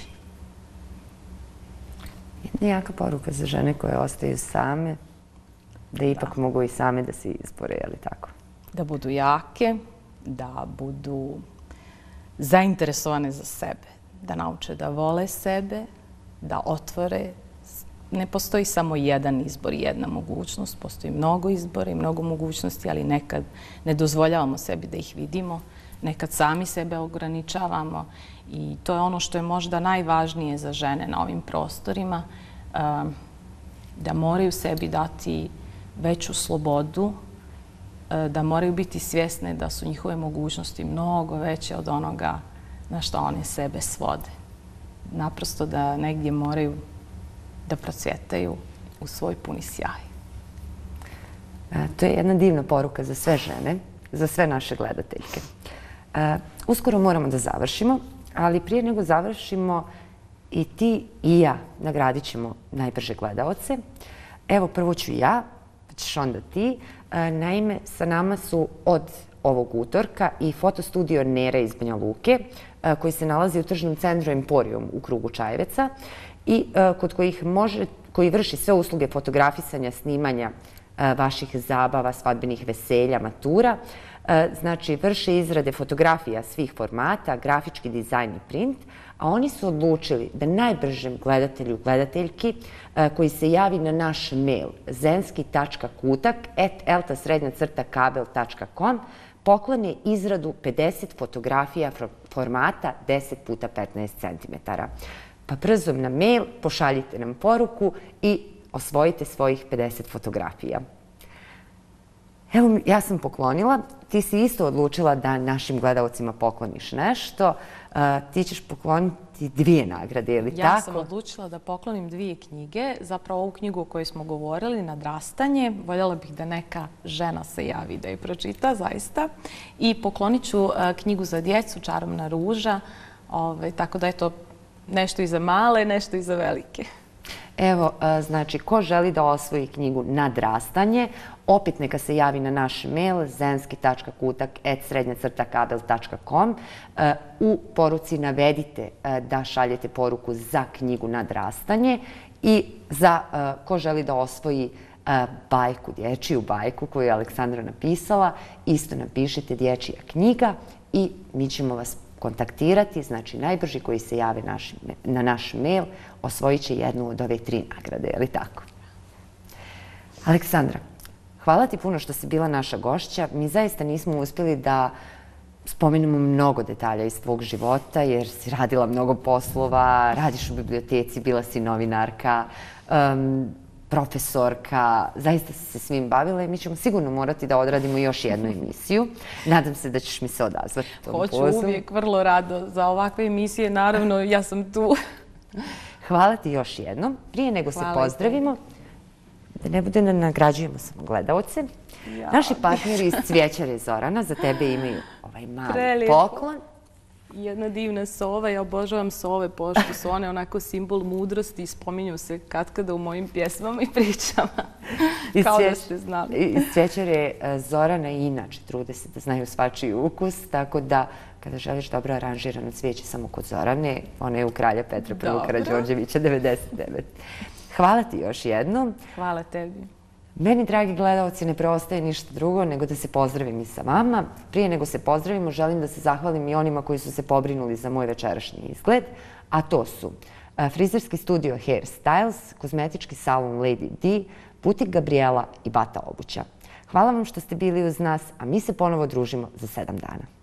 Jedna jaka poruka za žene koje ostaju same, da ipak mogu i same da se izbore, je li tako? Da budu jake, da budu zainteresovane za sebe. Da nauče da vole sebe, da otvore. Ne postoji samo jedan izbor i jedna mogućnost. Postoji mnogo izbora i mnogo mogućnosti, ali nekad ne dozvoljavamo sebi da ih vidimo. Nekad sami sebe ograničavamo i to je ono što je možda najvažnije za žene na ovim prostorima. Da moraju sebi dati veću slobodu, da moraju biti svjesne da su njihove mogućnosti mnogo veće od onoga na što one sebe svode. Naprosto da negdje moraju da procvjetaju u svoj puni sjaj. To je jedna divna poruka za sve žene, za sve naše gledateljke. Uskoro moramo da završimo, ali prije nego završimo i ti i ja nagradit ćemo najbrže gledaoce. Evo, prvo ću ja, pa ćeš onda ti. Naime, sa nama su od ovog utorka i fotostudio Nera iz Banja Luke, koji se nalazi u tržnom centru Emporium u krugu Čajeveca i kod kojih može, koji vrši sve usluge fotografisanja, snimanja vaših zabava, svadbenih veselja, matura. Znači, vrše izrade fotografija svih formata, grafički dizajn i print, a oni su odlučili da najbržem gledatelju, gledateljki koji se javi na naš mail zenski tačka kutak at elta srednja crta kabel tačka com poklone izradu pedeset fotografija formata deset puta petnaest centimetara. Pa brzo na mail pošaljite nam poruku i osvojite svojih pedeset fotografija. Evo, ja sam poklonila. Ti si isto odlučila da našim gledalcima pokloniš nešto. Ti ćeš pokloniti dvije nagrade, je li tako? Ja sam odlučila da poklonim dvije knjige. Zapravo ovu knjigu o kojoj smo govorili, Nadrastanje. Voljela bih da neka žena se javi da je pročita, zaista. I poklonit ću knjigu za djecu, Čarobna ruža. Tako da je to nešto i za male, nešto i za velike. Evo, znači, ko želi da osvoji knjigu Nadrastanje, opet neka se javi na naš mail zenski tačka kutak et srednja crta kabel tačka com. U poruci navedite da šaljete poruku za knjigu Nadrastanje i za ko želi da osvoji bajku, dječiju bajku koju je Aleksandra napisala, isto napišite dječja knjiga i mi ćemo vas kontaktirati, znači najbrži koji se jave na naš mail osvojit će jednu od ove tri nagrade, je li tako? Aleksandra, hvala ti puno što si bila naša gošća. Mi zaista nismo uspjeli da spomenemo mnogo detalja iz tvog života, jer si radila mnogo poslova, radiš u biblioteci, bila si novinarka, profesorka, zaista si se svim bavila i mi ćemo sigurno morati da odradimo još jednu emisiju. Nadam se da ćeš mi se odazvati tom pozivu. Hoću uvijek, vrlo rado. Za ovakve emisije, naravno, ja sam tu. Hvala ti još jednom. Prije nego se pozdravimo, da ne bude da nagrađujemo samo gledalce, naši partneri iz Cvjećare Zorana za tebe imaju ovaj mali poklon. Jedna divna sova, ja obožavam sove, pošto su one onako simbol mudrosti i spominju se katkada u mojim pjesmama i pričama, kao da ste znali. Iz Cvjećare Zorana i inače trude se da znaju svačiji ukus, tako da kada želiš dobro aranžirano cvijeće samo kod Zorane, ona je u Kralja Petra Prvog Karađorđevića devedeset devet. Hvala ti još jednom. Hvala tebi. Meni, dragi gledalci, ne preostaje ništa drugo nego da se pozdravim i sa vama. Prije nego se pozdravimo, želim da se zahvalim i onima koji su se pobrinuli za moj večerašnji izgled, a to su frizerski studio Hair Styles, kozmetički salon Lady D, butik Gabriela i Bata obuća. Hvala vam što ste bili uz nas, a mi se ponovo družimo za sedam dana.